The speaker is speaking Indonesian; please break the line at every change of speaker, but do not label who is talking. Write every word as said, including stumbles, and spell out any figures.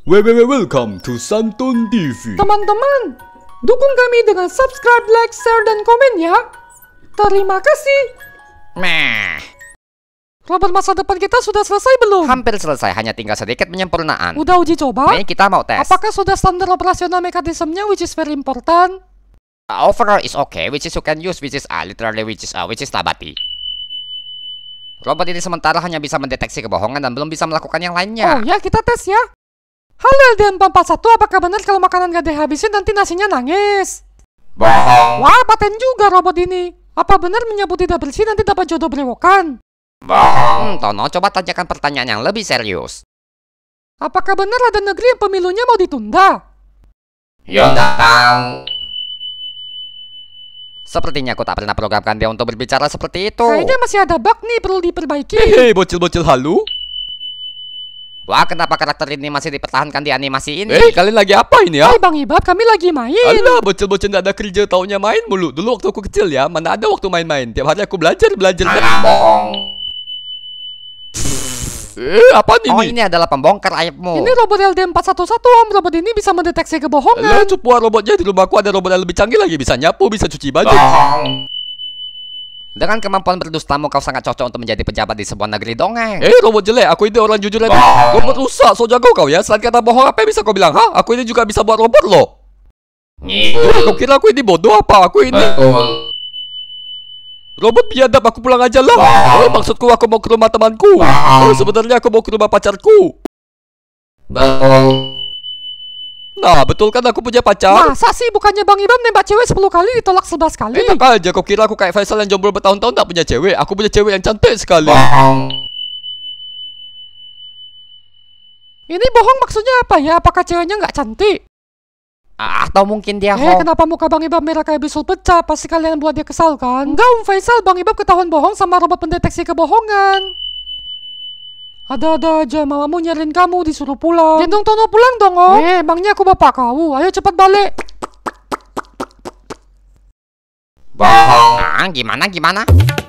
Welcome to Santun T V.
Teman-teman, dukung kami dengan subscribe, like, share, dan komen ya. Terima kasih.
Meh.
Robot masa depan kita sudah selesai belum?
Hampir selesai, hanya tinggal sedikit penyempurnaan.
Udah uji coba?
Nih kita mau tes.
Apakah sudah standar operasional mekanismenya, which is very important?
Uh, overall is okay, which is you can use, which is uh, literally which is uh, which is tabati. Robot ini sementara hanya bisa mendeteksi kebohongan dan belum bisa melakukan yang lainnya.
Oh ya, kita tes ya. Halo L D N empat empat satu, apakah benar kalau makanan gak dihabisin nanti nasinya nangis?
Bohong.
Wah, paten juga robot ini. Apa benar menyapu tidak bersih nanti dapat jodoh berewokan?
Bohong. Hmm, Tono, coba tanyakan pertanyaan yang lebih serius.
Apakah benar ada negeri yang pemilunya mau ditunda?
Ya tahu. Sepertinya aku tak pernah programkan dia untuk berbicara seperti itu.
Kayaknya masih ada bug nih, perlu diperbaiki.
Hei, bocil-bocil halu.
Wah, kenapa karakter ini masih dipertahankan di animasi ini?
Eh, kalian lagi apa ini ya?
Hai Bang Ibab, kami lagi main.
Alah, bocil-bocil gak ada kerja, taunya main mulu. Dulu waktu aku kecil ya, mana ada waktu main-main. Tiap hari aku belajar, belajar.
Bohong.
Eh, apa ini?
Oh, ini adalah pembongkar aibmu.
Ini robot L D empat satu satu Om. Robot ini bisa mendeteksi
Alah,
kebohongan.
cupuan robotnya di rumahku ada robot yang lebih canggih lagi. Bisa nyapu, bisa cuci baju.
Bohong. Dengan kemampuan berdustamu, kau sangat cocok untuk menjadi pejabat di sebuah negeri dongeng.
Eh, robot jelek, aku ini orang jujur aja. Robot rusak, so jago kau ya. Selain kata bohong, apa yang bisa kau bilang? Hah? Aku ini juga bisa buat robot loh. Eh, kau kira aku ini bodoh apa? Aku ini robot biadab, aku pulang aja lah. Oh, maksudku aku mau ke rumah temanku. Oh, sebenarnya aku mau ke rumah pacarku. Nah, betul kan aku punya pacar?
Masa sih bukannya Bang Ibab nembak cewek sepuluh kali ditolak sebelas kali?
Enak aja, kau kira aku kayak Faisal yang jomblo bertahun-tahun tak punya cewek? Aku punya cewek yang cantik sekali.
Ini bohong maksudnya apa ya? Apakah ceweknya nggak cantik?
Atau mungkin dia
Eh,
hoax.
kenapa muka Bang Ibab merah kayak bisul pecah? Pasti kalian buat dia kesal kan? Enggak Om Faisal, Bang Ibab ketahuan bohong sama robot pendeteksi kebohongan. Ada-ada aja, mamamu nyariin kamu, disuruh pulang. Gendong Tono pulang dong Om. Eh, emangnya aku bapak kau? Ayo cepat balik.
Bohong. Ah, gimana gimana?